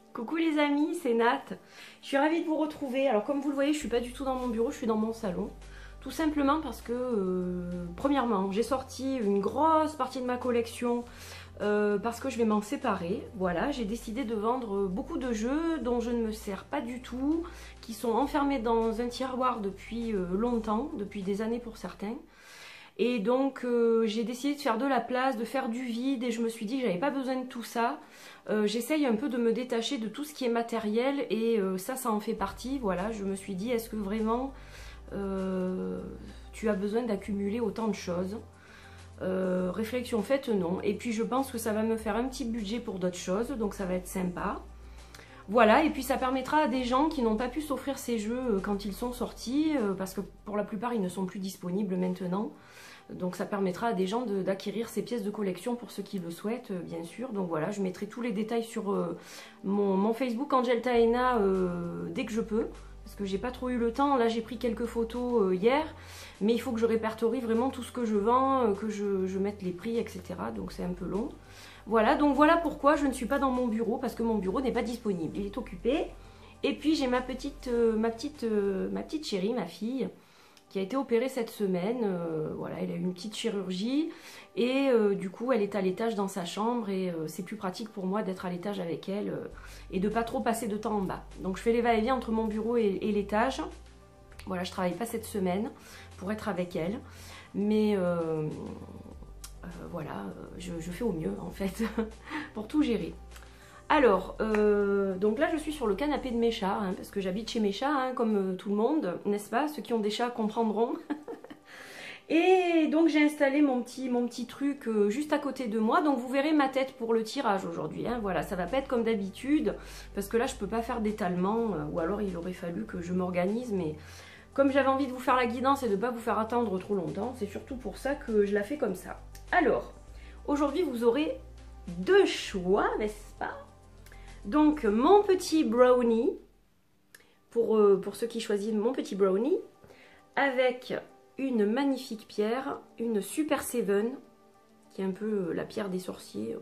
Coucou les amis, c'est Nat. Je suis ravie de vous retrouver. Alors comme vous le voyez, je suis pas du tout dans mon bureau, je suis dans mon salon. Tout simplement parce que, premièrement, j'ai sorti une grosse partie de ma collection parce que je vais m'en séparer. Voilà, j'ai décidé de vendre beaucoup de jeux dont je ne me sers pas du tout, qui sont enfermés dans un tiroir depuis longtemps, depuis des années pour certains. Et donc j'ai décidé de faire de la place, de faire du vide et je me suis dit que j'avais pas besoin de tout ça. J'essaye un peu de me détacher de tout ce qui est matériel et ça en fait partie. Voilà, je me suis dit est-ce que vraiment tu as besoin d'accumuler autant de choses? Réflexion faite, non. Et puis je pense que ça va me faire un petit budget pour d'autres choses, donc ça va être sympa. Voilà, et puis ça permettra à des gens qui n'ont pas pu s'offrir ces jeux quand ils sont sortis, parce que pour la plupart ils ne sont plus disponibles maintenant. Donc ça permettra à des gens d'acquérir ces pièces de collection pour ceux qui le souhaitent, bien sûr. Donc voilà, je mettrai tous les détails sur mon Facebook Angel Taena dès que je peux. Parce que j'ai pas trop eu le temps. Là j'ai pris quelques photos hier. Mais il faut que je répertorie vraiment tout ce que je vends, que je mette les prix, etc. Donc c'est un peu long. Voilà, donc voilà pourquoi je ne suis pas dans mon bureau. Parce que mon bureau n'est pas disponible. Il est occupé. Et puis j'ai ma petite chérie, ma fille, qui a été opérée cette semaine. Voilà, elle a eu une petite chirurgie et du coup elle est à l'étage dans sa chambre et c'est plus pratique pour moi d'être à l'étage avec elle et de pas trop passer de temps en bas. Donc je fais les va-et-vient entre mon bureau et l'étage. Voilà, je travaille pas cette semaine pour être avec elle, mais voilà, je fais au mieux en fait pour tout gérer. Alors, donc là je suis sur le canapé de mes chats, hein, parce que j'habite chez mes chats, hein, comme tout le monde, n'est-ce pas? Ceux qui ont des chats comprendront. Et donc j'ai installé mon petit truc juste à côté de moi, donc vous verrez ma tête pour le tirage aujourd'hui. Hein. Voilà, ça va pas être comme d'habitude, parce que là je peux pas faire d'étalement, ou alors il aurait fallu que je m'organise, mais comme j'avais envie de vous faire la guidance et de ne pas vous faire attendre trop longtemps, c'est surtout pour ça que je la fais comme ça. Alors, aujourd'hui vous aurez deux choix, n'est-ce pas? Donc mon petit brownie, pour ceux qui choisissent mon petit brownie, avec une magnifique pierre, une Super Seven, qui est un peu la pierre des sorciers.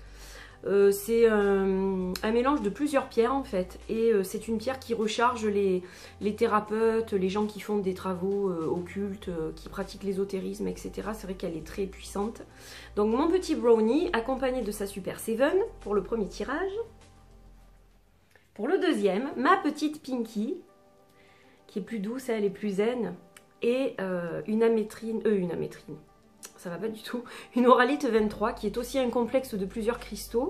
C'est un mélange de plusieurs pierres en fait, et c'est une pierre qui recharge les thérapeutes, les gens qui font des travaux occultes, qui pratiquent l'ésotérisme, etc. C'est vrai qu'elle est très puissante. Donc mon petit brownie, accompagné de sa Super Seven, pour le premier tirage. Pour le deuxième, ma petite Pinky, qui est plus douce, elle est plus zen, et une amétrine, ça va pas du tout, une Auralite 23, qui est aussi un complexe de plusieurs cristaux,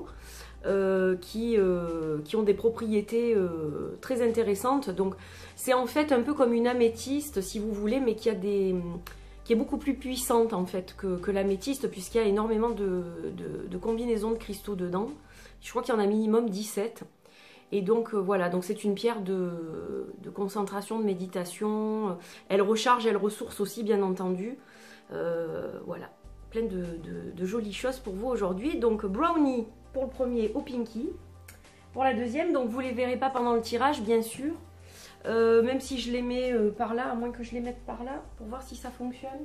qui ont des propriétés très intéressantes. Donc c'est en fait un peu comme une améthyste, si vous voulez, mais qui est beaucoup plus puissante en fait que l'améthyste, puisqu'il y a énormément de combinaisons de cristaux dedans. Je crois qu'il y en a minimum 17. Et donc voilà, donc c'est une pierre de concentration, de méditation. Elle recharge, elle ressource aussi bien entendu. Voilà, plein de jolies choses pour vous aujourd'hui. Donc brownie pour le premier au Pinky. Pour la deuxième, donc vous ne les verrez pas pendant le tirage bien sûr. Même si je les mets par là, à moins que je les mette par là, pour voir si ça fonctionne.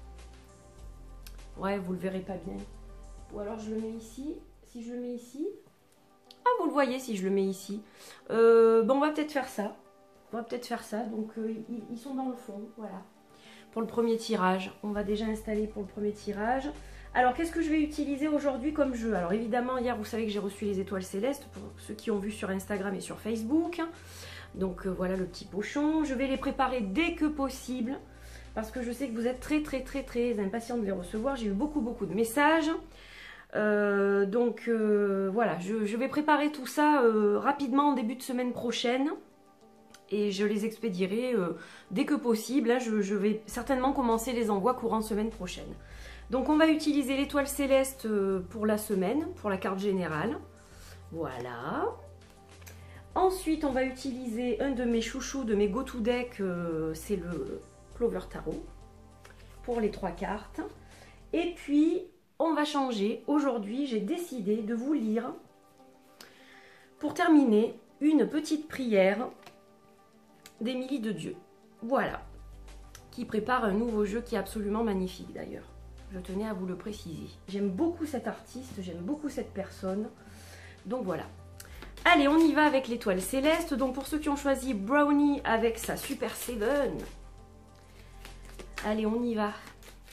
Ouais, vous le verrez pas bien. Ou alors je le mets ici. Si je le mets ici... Ah, vous le voyez si je le mets ici. Bon, on va peut-être faire ça. On va peut-être faire ça. Donc, ils sont dans le fond. Voilà. Pour le premier tirage. On va déjà installer pour le premier tirage. Alors, qu'est-ce que je vais utiliser aujourd'hui comme jeu? Alors, évidemment, hier, vous savez que j'ai reçu les étoiles célestes pour ceux qui ont vu sur Instagram et sur Facebook. Donc, voilà le petit pochon. Je vais les préparer dès que possible. Parce que je sais que vous êtes très impatients de les recevoir. J'ai eu beaucoup de messages. Donc voilà, je vais préparer tout ça rapidement en début de semaine prochaine et je les expédierai dès que possible. Là, je vais certainement commencer les envois courant semaine prochaine. Donc on va utiliser l'étoile céleste pour la semaine, pour la carte générale. Voilà. Ensuite, on va utiliser un de mes chouchous, de mes go-to deck, c'est le Clover Tarot, pour les 3 cartes. Et puis... on va changer. Aujourd'hui, j'ai décidé de vous lire, pour terminer, une petite prière d'Émilie de Dieu. Voilà. Qui prépare un nouveau jeu qui est absolument magnifique d'ailleurs. Je tenais à vous le préciser. J'aime beaucoup cet artiste, j'aime beaucoup cette personne. Donc voilà. Allez, on y va avec l'étoile céleste. Donc pour ceux qui ont choisi Brownie avec sa Super 7. Allez, on y va.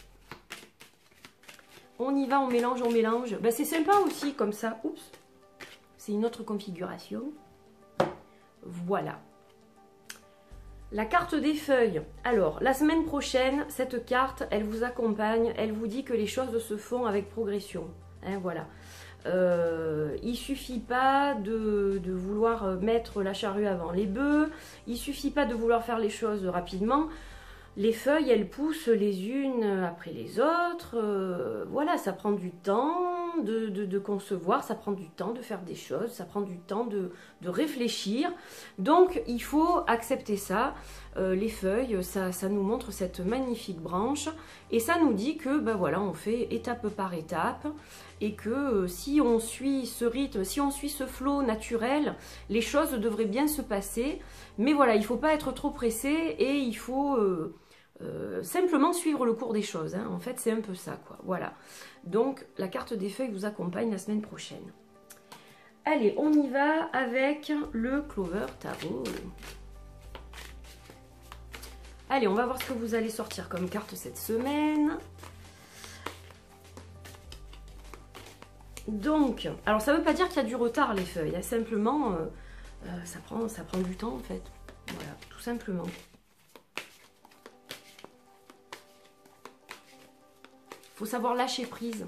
On y va, on mélange, on mélange. Ben, c'est sympa aussi comme ça. Oups. C'est une autre configuration. Voilà. La carte des feuilles. Alors, la semaine prochaine, cette carte, elle vous accompagne. Elle vous dit que les choses se font avec progression. Hein, voilà. Il suffit pas de vouloir mettre la charrue avant les bœufs. Il suffit pas de vouloir faire les choses rapidement. Les feuilles, elles poussent les unes après les autres. Voilà, ça prend du temps de concevoir, ça prend du temps de faire des choses, ça prend du temps de réfléchir. Donc, il faut accepter ça. Les feuilles, ça nous montre cette magnifique branche. Et ça nous dit que, ben voilà, on fait étape par étape. Et que si on suit ce rythme, si on suit ce flot naturel, les choses devraient bien se passer. Mais voilà, il ne faut pas être trop pressé et il faut... simplement suivre le cours des choses, hein. En fait c'est un peu ça quoi, voilà. Donc la carte des feuilles vous accompagne la semaine prochaine. Allez, on y va avec le Clover Tarot. Allez, on va voir ce que vous allez sortir comme carte cette semaine. Donc, alors ça ne veut pas dire qu'il y a du retard les feuilles, hein. Simplement ça prend du temps en fait, voilà, tout simplement. Faut savoir lâcher prise.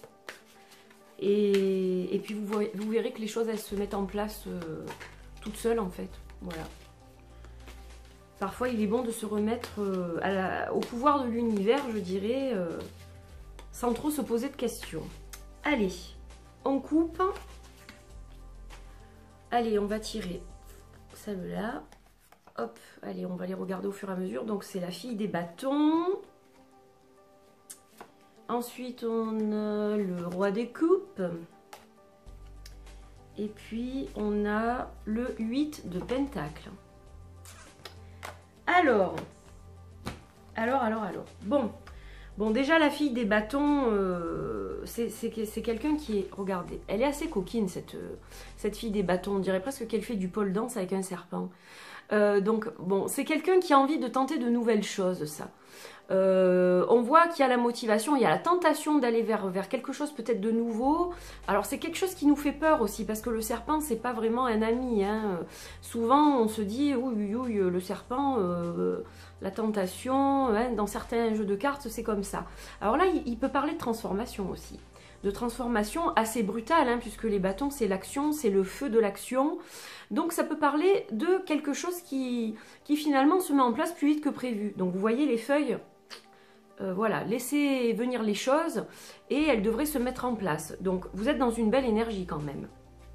Et puis vous verrez que les choses, elles se mettent en place toutes seules en fait. Voilà. Parfois, il est bon de se remettre au pouvoir de l'univers, je dirais, sans trop se poser de questions. Allez, on coupe. Allez, on va tirer celle-là. Hop, allez, on va les regarder au fur et à mesure. Donc, c'est la fille des bâtons. Ensuite, on a le roi des coupes. Et puis, on a le 8 de pentacles. Alors. Bon, déjà, la fille des bâtons, c'est quelqu'un qui est... Regardez, elle est assez coquine, cette fille des bâtons. On dirait presque qu'elle fait du pole dance avec un serpent. Donc, bon, c'est quelqu'un qui a envie de tenter de nouvelles choses, ça. On voit qu'il y a la motivation, il y a la tentation d'aller vers quelque chose peut-être de nouveau. Alors c'est quelque chose qui nous fait peur aussi, parce que le serpent c'est pas vraiment un ami, hein. Souvent on se dit oui, le serpent, la tentation, hein, dans certains jeux de cartes c'est comme ça. Alors là il peut parler de transformation aussi, de transformation assez brutale, hein, puisque les bâtons c'est l'action, c'est le feu de l'action. Donc ça peut parler de quelque chose qui finalement se met en place plus vite que prévu. Donc vous voyez les feuilles, voilà, laissez venir les choses et elles devraient se mettre en place. Donc vous êtes dans une belle énergie quand même.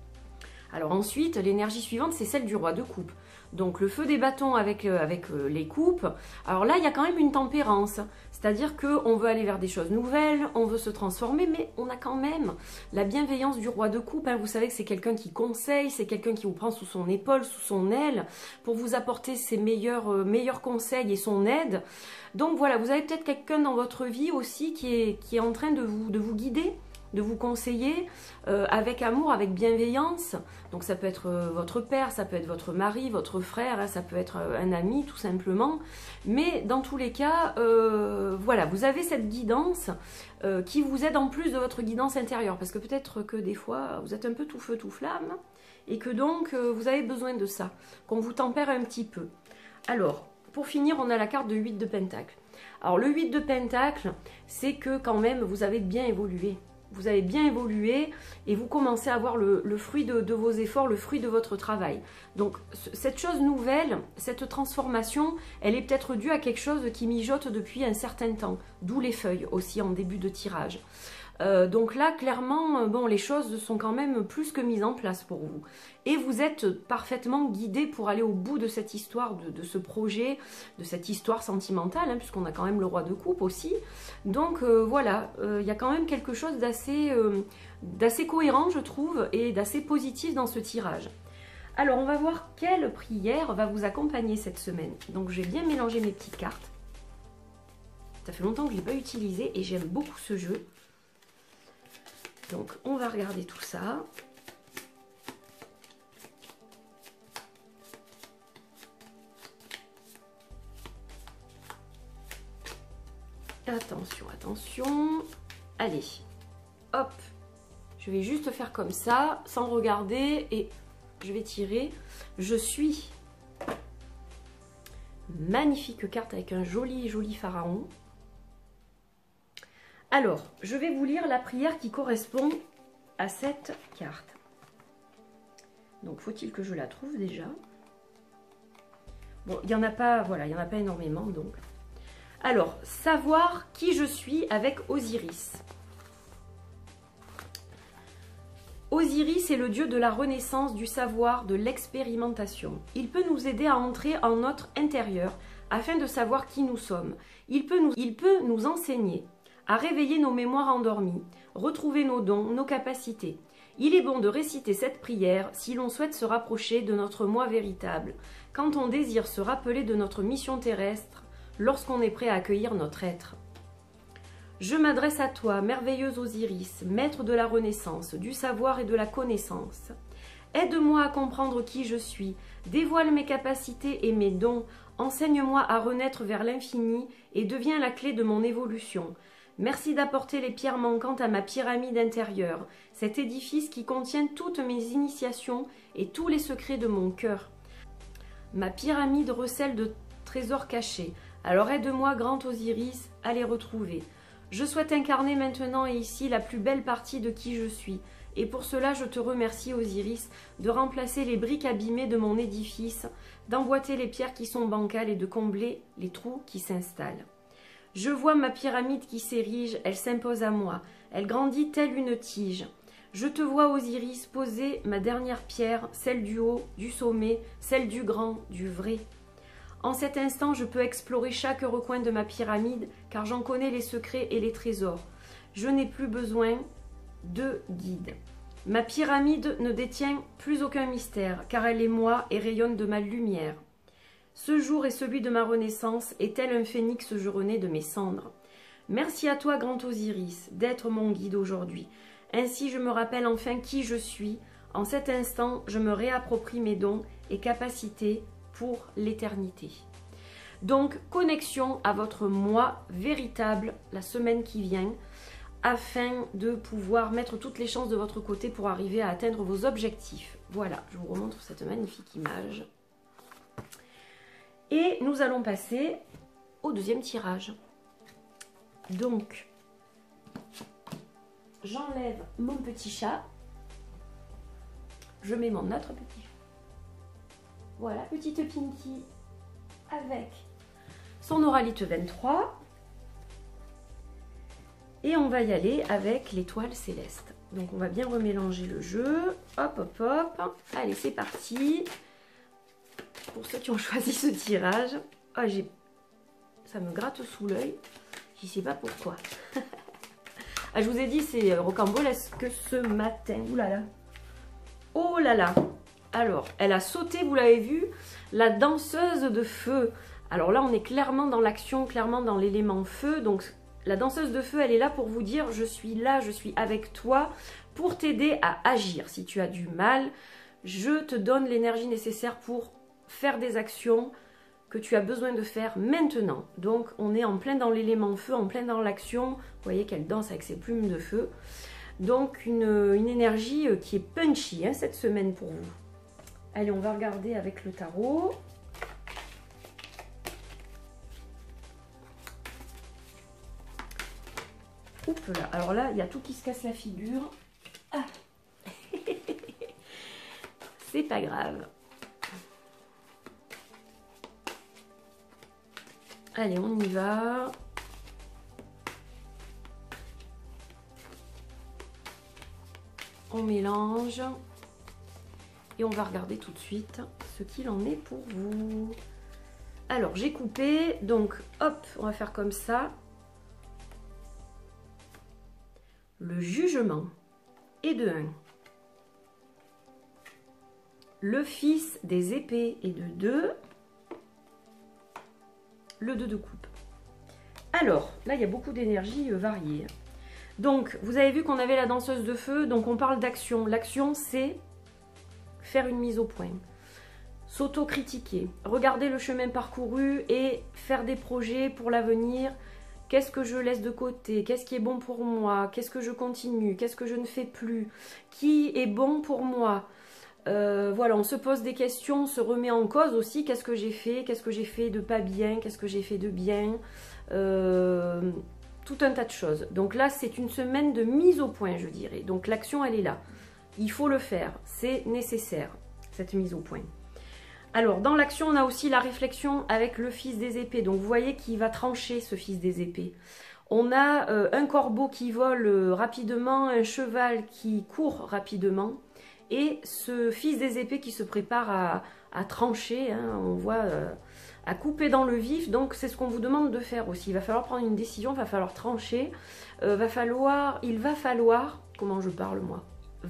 Alors ensuite, l'énergie suivante, c'est celle du roi de coupe. Donc le feu des bâtons avec les coupes. Alors là, il y a quand même une tempérance. C'est-à-dire qu'on veut aller vers des choses nouvelles, on veut se transformer, mais on a quand même la bienveillance du roi de coupe, hein. Vous savez que c'est quelqu'un qui conseille, c'est quelqu'un qui vous prend sous son épaule, sous son aile, pour vous apporter ses meilleurs conseils et son aide. Donc voilà, vous avez peut-être quelqu'un dans votre vie aussi qui est en train de vous guider, de vous conseiller avec amour, avec bienveillance. Donc ça peut être votre père, ça peut être votre mari, votre frère, hein, ça peut être un ami tout simplement. Mais dans tous les cas, voilà, vous avez cette guidance qui vous aide en plus de votre guidance intérieure. Parce que peut-être que des fois, vous êtes un peu tout feu, tout flamme. Et que donc, vous avez besoin de ça, qu'on vous tempère un petit peu. Alors, pour finir, on a la carte de 8 de Pentacle. Alors le 8 de Pentacle, c'est que quand même, vous avez bien évolué. Vous avez bien évolué et vous commencez à avoir le fruit de vos efforts, le fruit de votre travail. Donc cette chose nouvelle, cette transformation, elle est peut-être due à quelque chose qui mijote depuis un certain temps. D'où les feuilles aussi en début de tirage. Donc là, clairement, bon, les choses sont quand même plus que mises en place pour vous. Et vous êtes parfaitement guidé pour aller au bout de cette histoire, de ce projet, de cette histoire sentimentale, hein, puisqu'on a quand même le roi de coupe aussi. Donc voilà, il y a quand même quelque chose d'assez cohérent, je trouve, et d'assez positif dans ce tirage. Alors, on va voir quelle prière va vous accompagner cette semaine. Donc, j'ai bien mélangé mes petites cartes. Ça fait longtemps que je ne l'ai pas utilisé et j'aime beaucoup ce jeu. Donc, on va regarder tout ça. Attention, attention. Allez, hop. Je vais juste faire comme ça, sans regarder, et je vais tirer. Je suis. Magnifique carte avec un joli, joli pharaon. Alors, je vais vous lire la prière qui correspond à cette carte. Donc, faut-il que je la trouve déjà? Bon, il n'y en a pas, voilà, il n'y en a pas énormément, donc. Alors, savoir qui je suis avec Osiris. Osiris est le dieu de la renaissance, du savoir, de l'expérimentation. Il peut nous aider à entrer en notre intérieur afin de savoir qui nous sommes. Il peut nous enseigner à réveiller nos mémoires endormies, retrouver nos dons, nos capacités. Il est bon de réciter cette prière si l'on souhaite se rapprocher de notre moi véritable, quand on désire se rappeler de notre mission terrestre, lorsqu'on est prêt à accueillir notre être. Je m'adresse à toi, merveilleux Osiris, maître de la renaissance, du savoir et de la connaissance. Aide-moi à comprendre qui je suis, dévoile mes capacités et mes dons, enseigne-moi à renaître vers l'infini et deviens la clé de mon évolution. Merci d'apporter les pierres manquantes à ma pyramide intérieure, cet édifice qui contient toutes mes initiations et tous les secrets de mon cœur. Ma pyramide recèle de trésors cachés, alors aide-moi, grand Osiris, à les retrouver. Je souhaite incarner maintenant et ici la plus belle partie de qui je suis, et pour cela je te remercie, Osiris, de remplacer les briques abîmées de mon édifice, d'emboîter les pierres qui sont bancales et de combler les trous qui s'installent. Je vois ma pyramide qui s'érige, elle s'impose à moi, elle grandit telle une tige. Je te vois, Osiris, poser ma dernière pierre, celle du haut, du sommet, celle du grand, du vrai. En cet instant, je peux explorer chaque recoin de ma pyramide, car j'en connais les secrets et les trésors. Je n'ai plus besoin de guide. Ma pyramide ne détient plus aucun mystère, car elle est moi et rayonne de ma lumière. Ce jour est celui de ma renaissance, et tel un phénix je renais de mes cendres. Merci à toi, grand Osiris, d'être mon guide aujourd'hui. Ainsi je me rappelle enfin qui je suis. En cet instant, je me réapproprie mes dons et capacités pour l'éternité. Donc, connexion à votre moi véritable la semaine qui vient, afin de pouvoir mettre toutes les chances de votre côté pour arriver à atteindre vos objectifs. Voilà, je vous remontre cette magnifique image. Et nous allons passer au deuxième tirage. Donc, j'enlève mon petit chat. Je mets mon autre petit chat. Voilà, petite Pinky avec son Oralite 23. Et on va y aller avec l'étoile céleste. Donc on va bien remélanger le jeu. Hop, hop, hop. Allez, c'est parti. Pour ceux qui ont choisi ce tirage. Oh, ça me gratte sous l'œil. Je ne sais pas pourquoi. Ah, je vous ai dit, c'est rocambolesque ce matin. Ouh là là. Oh là là. Alors, elle a sauté, vous l'avez vu, la danseuse de feu. Alors là, on est clairement dans l'action, clairement dans l'élément feu. Donc, la danseuse de feu, elle est là pour vous dire, je suis là, je suis avec toi pour t'aider à agir. Si tu as du mal, je te donne l'énergie nécessaire pour faire des actions que tu as besoin de faire maintenant. Donc, on est en plein dans l'élément feu, en plein dans l'action. Vous voyez qu'elle danse avec ses plumes de feu. Donc, une énergie qui est punchy hein, cette semaine pour vous. Allez, on va regarder avec le tarot. Oups là. Alors là, il y a tout qui se casse la figure. Ah. C'est pas grave. Allez, on y va. On mélange. Et on va regarder tout de suite ce qu'il en est pour vous. Alors, j'ai coupé. Donc, hop, on va faire comme ça. Le jugement est de 1. Le fils des épées est de 2. Le 2 de coupe. Alors, là, il y a beaucoup d'énergie variée. Donc, vous avez vu qu'on avait la danseuse de feu. Donc, on parle d'action. L'action, c'est faire une mise au point. S'auto-critiquer. Regarder le chemin parcouru et faire des projets pour l'avenir. qu'est-ce que je laisse de côté, qu'est-ce qui est bon pour moi, qu'est-ce que je continue, qu'est-ce que je ne fais plus, qui est bon pour moi. Voilà, on se pose des questions, on se remet en cause aussi, qu'est-ce que j'ai fait de pas bien, qu'est-ce que j'ai fait de bien, tout un tas de choses. Donc là, c'est une semaine de mise au point, je dirais. Donc l'action, elle est là. Il faut le faire, c'est nécessaire, cette mise au point. Alors, dans l'action, on a aussi la réflexion avec le fils des épées. Donc, vous voyez qu'il va trancher, ce fils des épées. On a un corbeau qui vole rapidement, un cheval qui court rapidement, et ce fils des épées qui se prépare à trancher, hein, on voit, à couper dans le vif. Donc, c'est ce qu'on vous demande de faire aussi. Il va falloir prendre une décision, il va falloir trancher, il va falloir, comment je parle moi ?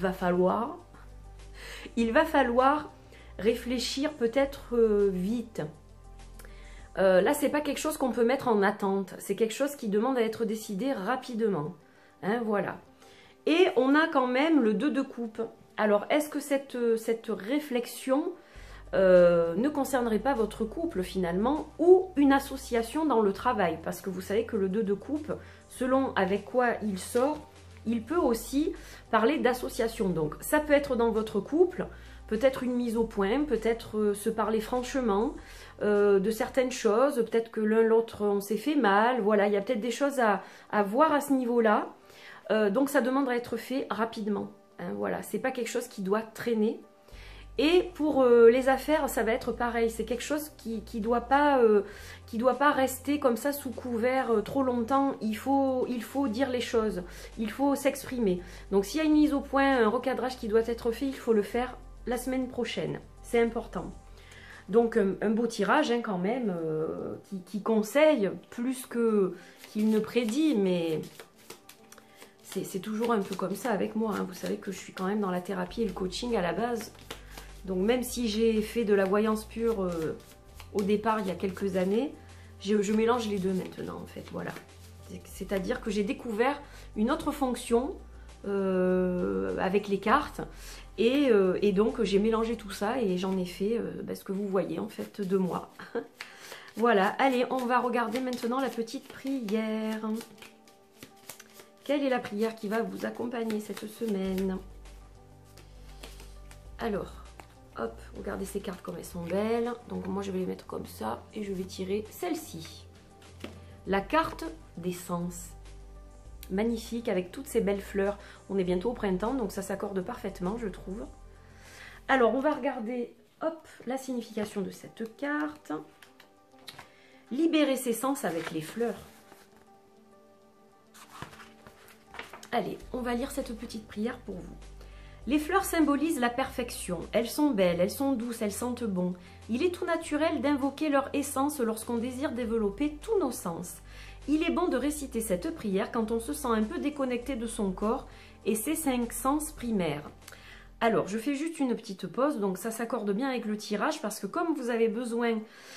Il va falloir réfléchir peut-être vite. Là, c'est pas quelque chose qu'on peut mettre en attente. C'est quelque chose qui demande à être décidé rapidement. Hein, voilà. Et on a quand même le 2 de coupe. Alors, est-ce que cette réflexion ne concernerait pas votre couple finalement ou une association dans le travail? Parce que vous savez que le 2 de coupe, selon avec quoi il sort, il peut aussi parler d'association. Donc, ça peut être dans votre couple, peut-être une mise au point, peut-être se parler franchement de certaines choses, peut-être que l'un l'autre on s'est fait mal, voilà, il y a peut-être des choses à voir à ce niveau-là. Donc, ça demande à être fait rapidement. Hein, voilà, c'est pas quelque chose qui doit traîner. Et pour les affaires, ça va être pareil. C'est quelque chose qui doit pas rester comme ça sous couvert trop longtemps. Il faut dire les choses. Il faut s'exprimer. Donc s'il y a une mise au point, un recadrage qui doit être fait, il faut le faire la semaine prochaine. C'est important. Donc un beau tirage hein, quand même, qui conseille plus qu'il ne prédit, mais c'est toujours un peu comme ça avec moi. Hein. Vous savez que je suis quand même dans la thérapie et le coaching à la base. Donc même si j'ai fait de la voyance pure au départ il y a quelques années, je mélange les deux maintenant en fait, voilà. C'est-à-dire que j'ai découvert une autre fonction avec les cartes et donc j'ai mélangé tout ça et j'en ai fait ce que vous voyez en fait de moi. Voilà, allez, on va regarder maintenant la petite prière. Quelle est la prière qui va vous accompagner cette semaine? Alors... hop, regardez ces cartes comme elles sont belles. Donc moi je vais les mettre comme ça et je vais tirer celle-ci. La carte des sens. Magnifique avec toutes ces belles fleurs. On est bientôt au printemps donc ça s'accorde parfaitement je trouve. Alors on va regarder hop, la signification de cette carte. Libérer ses sens avec les fleurs. Allez, on va lire cette petite prière pour vous. Les fleurs symbolisent la perfection. Elles sont belles, elles sont douces, elles sentent bon. Il est tout naturel d'invoquer leur essence lorsqu'on désire développer tous nos sens. Il est bon de réciter cette prière quand on se sent un peu déconnecté de son corps et ses 5 sens primaires. Alors, je fais juste une petite pause, donc ça s'accorde bien avec le tirage parce que comme vous avez besoin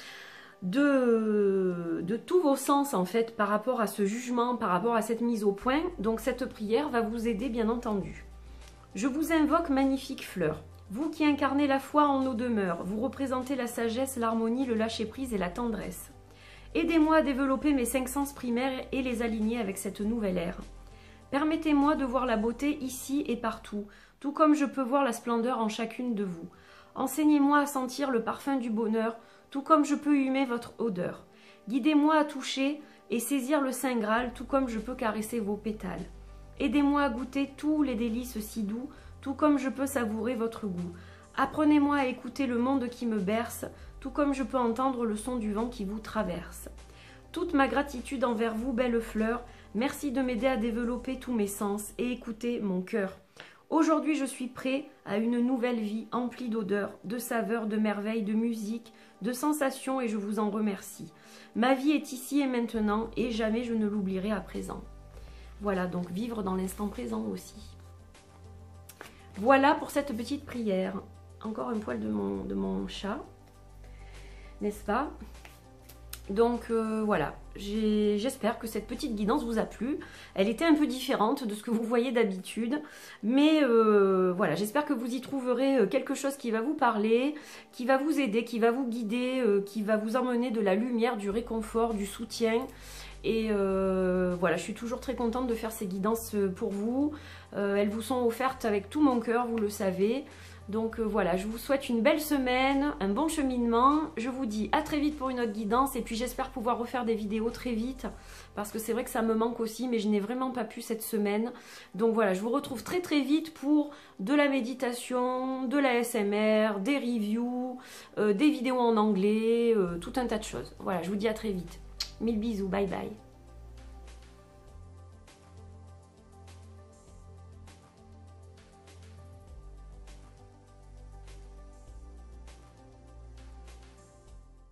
de tous vos sens en fait par rapport à ce jugement, par rapport à cette mise au point, donc cette prière va vous aider bien entendu. Je vous invoque magnifique fleur, vous qui incarnez la foi en nos demeures, vous représentez la sagesse, l'harmonie, le lâcher-prise et la tendresse. Aidez-moi à développer mes 5 sens primaires et les aligner avec cette nouvelle ère. Permettez-moi de voir la beauté ici et partout, tout comme je peux voir la splendeur en chacune de vous. Enseignez-moi à sentir le parfum du bonheur, tout comme je peux humer votre odeur. Guidez-moi à toucher et saisir le Saint Graal, tout comme je peux caresser vos pétales. Aidez-moi à goûter tous les délices si doux, tout comme je peux savourer votre goût. Apprenez-moi à écouter le monde qui me berce, tout comme je peux entendre le son du vent qui vous traverse. Toute ma gratitude envers vous, belle fleur, merci de m'aider à développer tous mes sens et écouter mon cœur. Aujourd'hui, je suis prêt à une nouvelle vie emplie d'odeurs, de saveurs, de merveilles, de musique, de sensations et je vous en remercie. Ma vie est ici et maintenant et jamais je ne l'oublierai à présent. Voilà, donc vivre dans l'instant présent aussi. Voilà pour cette petite prière. Encore un poil de mon chat, n'est-ce pas? Donc voilà, j'espère que cette petite guidance vous a plu. Elle était un peu différente de ce que vous voyez d'habitude, mais voilà, j'espère que vous y trouverez quelque chose qui va vous parler, qui va vous aider, qui va vous guider, qui va vous emmener de la lumière, du réconfort, du soutien. Et voilà, je suis toujours très contente de faire ces guidances pour vous. Elles vous sont offertes avec tout mon cœur, vous le savez. Donc voilà, je vous souhaite une belle semaine, un bon cheminement. Je vous dis à très vite pour une autre guidance. Et puis j'espère pouvoir refaire des vidéos très vite. Parce que c'est vrai que ça me manque aussi, mais je n'ai vraiment pas pu cette semaine. Donc voilà, je vous retrouve très très vite pour de la méditation, de la ASMR, des reviews, des vidéos en anglais, tout un tas de choses. Voilà, je vous dis à très vite. Mille bisous, bye bye.